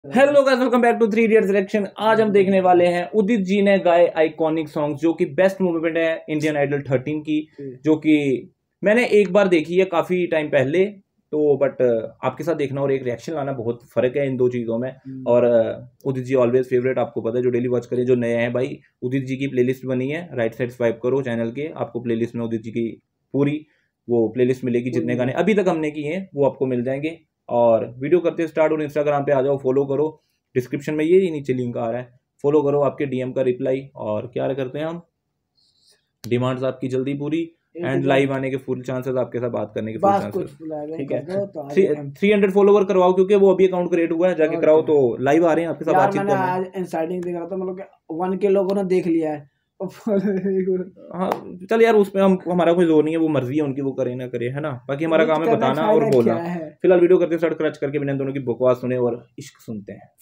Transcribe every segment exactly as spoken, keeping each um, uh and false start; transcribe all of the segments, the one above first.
Hello guys, welcome back to Three Idiots reaction. आज हम देखने वाले हैं उदित जी ने गाए आइकॉनिक सॉन्ग्स, जो कि बेस्ट मूवमेंट है इंडियन आइडल थर्टीन की, जो कि मैंने एक बार देखी है काफी टाइम पहले तो, बट आपके साथ देखना और एक रिएक्शन लाना बहुत फर्क है इन दो चीजों में। और उदित जी ऑलवेज फेवरेट, आपको पता है, जो डेली वॉच करें, जो नए हैं भाई, उदित जी की प्लेलिस्ट बनी है, राइट साइड स्वाइप करो चैनल के, आपको प्लेलिस्ट में उदित जी की पूरी वो प्लेलिस्ट मिलेगी। जितने गाने अभी तक हमने किए हैं वो आपको मिल जाएंगे। और वीडियो करते स्टार्ट, और इंस्टाग्राम पे आ जाओ, फॉलो करो, डिस्क्रिप्शन में ये नीचे लिंक आ रहा है, फॉलो करो, आपके डीएम का रिप्लाई। और क्या करते हैं हम, डिमांड्स आपकी जल्दी पूरी, एंड लाइव आने के फुल चांसेस, आपके साथ बात करने के फुल चांसेस। ठीक है, थ्री हंड्रेड फॉलोवर करवाओ, क्योंकि वो अभी अकाउंट क्रिएट हुआ है, जाके कराओ तो लाइव आ रहे हैं आपके साथ बातचीत करने। आज इंसाइडिंग देख रहा था, मतलब वन के लोगों ने देख लिया है। हाँ चल यार, उसमें हम हमारा कोई जोर नहीं है, वो मर्जी है उनकी, वो करे ना करे, है ना। बाकी हमारा काम है बताना और बोलना। फिलहाल वीडियो करते स्टार्ट क्रच करके बिना दोनों की बकवास सुने और इश्क सुनते हैं।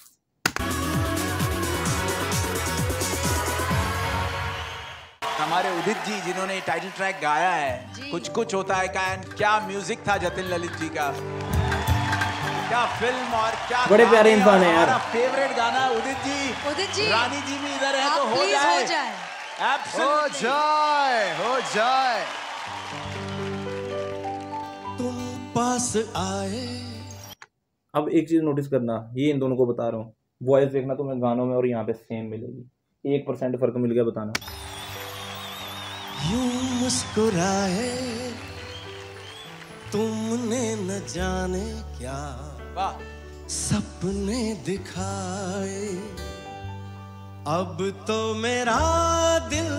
हमारे उदित जी जिन्होंने टाइटल ट्रैक गाया है, कुछ कुछ होता है का, क्या म्यूजिक था जतिन ललित जी का, क्या फिल्म और क्या बड़े प्यारे इंसान है यार। फेवरेट गाना उदित जी, उदित जी, रानी जी भी इधर है तो हो जाए, जाए, हो जाए, हो जाए, हो जाए, तुम पास आए। अब एक चीज नोटिस करना, ये इन दोनों को बता रहा हूँ, वॉइस देखना तुम्हें गानों में और यहाँ पे सेम मिलेगी। एक परसेंट फर्क मिल गया बताना। यूं मुस्कुराए तुमने न जाने क्या सपने दिखाए, अब तो मेरा दिल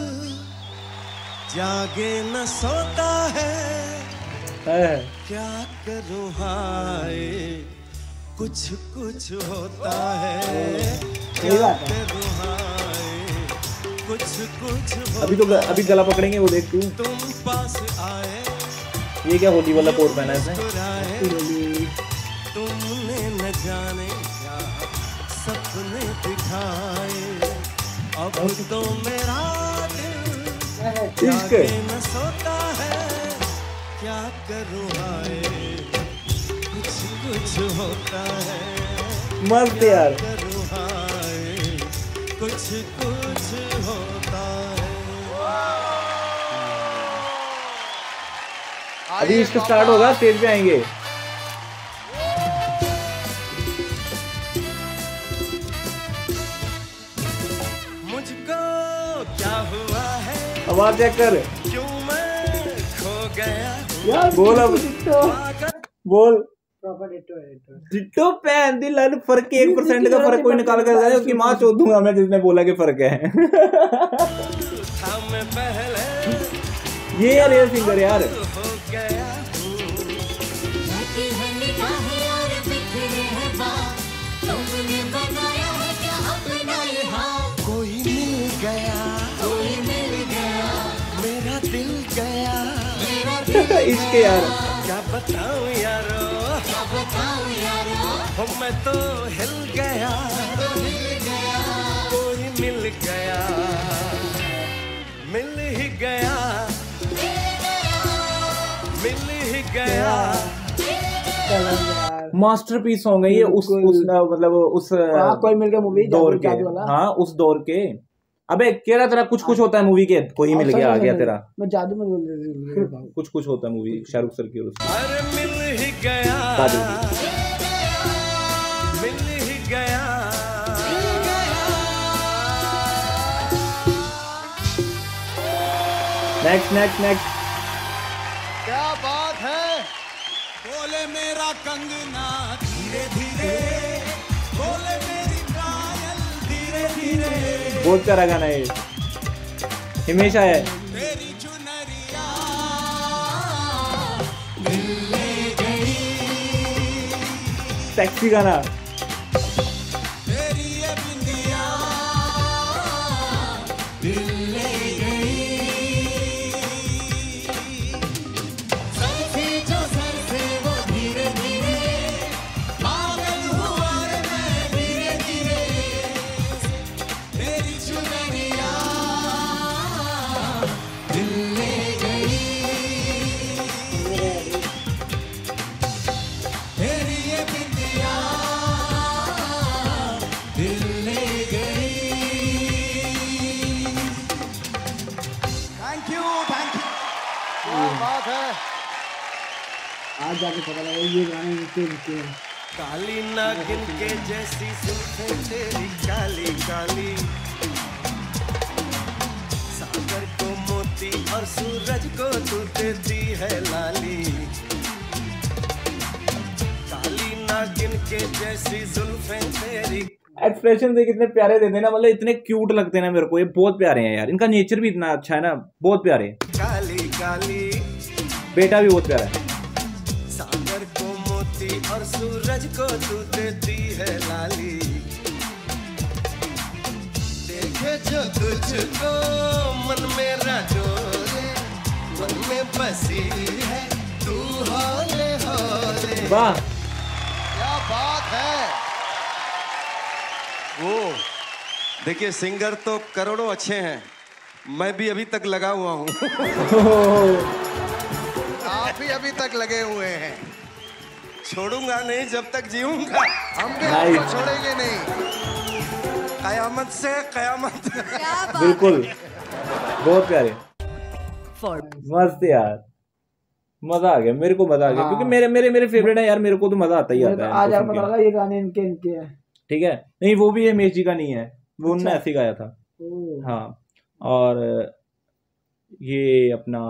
जागे न सोता है, है। क्या करूं हाय, कुछ कुछ होता है, क्या करूं हाय, कुछ कुछ अभी तो अभी गला पकड़ेंगे वो, देख तू। तुम पास आए, ये क्या होली वाला कोट पहना है इसने? तुमने न जाने क्या सपने दिखाए, अब तो मेरा दिल जागे न सोता है, क्या करूं हाय, कुछ कुछ होता है, मस्त यार, करूं हाय, कुछ कुछ होता है। अभी इश्क स्टार्ट होगा, स्टेज पे आएंगे। मुझको क्या हुआ है, आवाज चेक कर, क्यों मैं खो गया यार। बोल अब, बोल। डिट्टो डिट्टो पहन दी लन, फर्क एक परसेंट का फर्क कोई निकाल कर जाए, उसकी माँ चोद दूंगा मैं जिसने बोला कि फर्क है। हम पहले ये यार, ये सिंगर यार, हो गया कोई मिल गया, कोई मिल गया, मेरा दिल गया, इश्क यार, क्या बताऊं यारो, क्या बताऊं यारो, मैं तो हिल गया, कोई मिल गया, मिल ही गया, मिल ही गया। मास्टरपीस सॉन्ग है ये, उस उस मतलब उस कोई मिल गया मूवी दौर के, हाँ उस दौर के। अबे कह रहा तेरा कुछ कुछ होता है मूवी के, कोई मिल गया आ गया तेरा, मैं जादू में बोल रही थी, कुछ कुछ होता है मूवी शाहरुख सर की, और उसकी अरे मिल ही गया, मिल ही गया, नेक्स्ट नेक्स्ट नेक्स्ट। क्या बात है। बोले मेरा कंगना धीरे धीरे, बोले मेरी पायल धीरे धीरे, बहुत प्यारा गाना है, हिमेश है, तेरी चुनरिया दिल ले गई, सेक्सी गाना, तेरी ये बिंदिया दिल ले गई, सर से जो सर से वो धीरे धीरे, पागल हुआ रे मैं धीरे धीरे, तेरी चुनरिया दिल ले गई, तेरी ये बिंदिया आज जाके पता लगा ये गाने इनके इनके हैं। काली नागिन के जैसी जुल्फें तेरी काली काली, सागर को मोती और सूरज को तू देती है लाली। काली नागिन के जैसी जुल्फें तेरी। एक्सप्रेशन देख कितने प्यारे देते हैं ना, मतलब इतने क्यूट लगते हैं ना मेरे को, ये बहुत प्यारे हैं यार, इनका नेचर भी इतना अच्छा है ना, बहुत प्यारे। काली काली बेटा भी बहुत प्यारा है। सागर को मोती और सूरज को तू देती है लाली। देखे जो तुझको मन मेरा डोले, मन में बसी है तू होले होले। वाह क्या बात है। वो देखिए सिंगर तो करोड़ों अच्छे हैं, मैं भी अभी तक लगा हुआ हूँ। आप भी अभी तक लगे हुए हैं। छोड़ूंगा नहीं जब तक जीऊंगा, हम भी आपको छोड़ेंगे नहीं, कयामत से कयामत। बिल्कुल बहुत प्यारे, मस्त यार, मजा आ गया मेरे को, मजा आ गया। हाँ। क्योंकि मेरे मेरे मेरे फेवरेट है यार, मेरे को तो मजा आता ही आता है। आज आप पता लगा ये गाने इनके इनके हैं। ठीक है, नहीं वो भी हिमेश जी का नहीं है, वो उनने ऐसे गाया था। हाँ, और ये अपना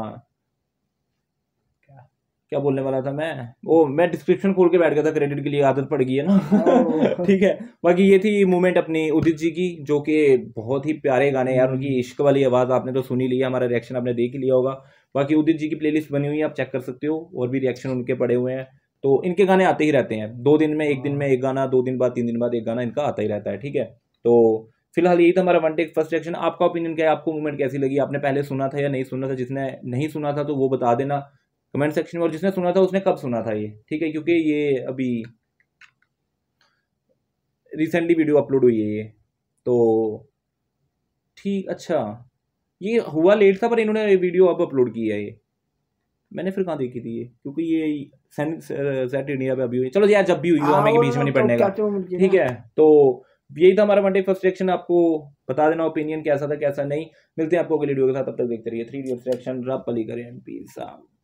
क्या क्या बोलने वाला था मैं, वो मैं डिस्क्रिप्शन खोल के बैठ गया था, क्रेडिट के लिए आदत पड़ गई है ना। ठीक है, बाकी ये थी मूवमेंट अपनी उदित जी की, जो कि बहुत ही प्यारे गाने यार, उनकी इश्क वाली आवाज़ आपने तो सुनी ली है, हमारा रिएक्शन आपने देख ही लिया होगा। बाकी उदित जी की प्लेलिस्ट बनी हुई है, आप चेक कर सकते हो, और भी रिएक्शन उनके पड़े हुए हैं। तो इनके गाने आते ही रहते हैं, दो दिन में एक दिन में एक गाना, दो दिन बाद तीन दिन बाद एक गाना इनका आता ही रहता है। ठीक है, तो फिलहाल यही था हमारा वन टेक फर्स्ट रिएक्शन। आपका ओपिनियन क्या है, आपको मूवमेंट कैसी लगी, आपने पहले सुना था या नहीं सुना था? जिसने नहीं सुना था तो वो बता देना कमेंट सेक्शन में, और जिसने सुना था उसने कब सुना था ये। ठीक है, क्योंकि ये अभी रिसेंटली वीडियो अपलोड हुई है ये, तो ठीक, अच्छा ये हुआ लेट था पर इन्होंने वीडियो अब अपलोड की है ये, मैंने फिर कहाँ देखी थी ये, क्योंकि ये सेट इंडिया पे अभी हुई। चलो यार जब भी हुई हो हमें के बीच में नहीं पड़ने का। ठीक है, तो यही था हमारा वन डे फर्स्ट रिएक्शन। आपको बता देना ओपिनियन कैसा था कैसा नहीं। मिलते हैं आपको अगली वीडियो के साथ, तब तक देखते रहिए थ्री इडियट्स रिएक्शन। रब पली करें, पीस आउट।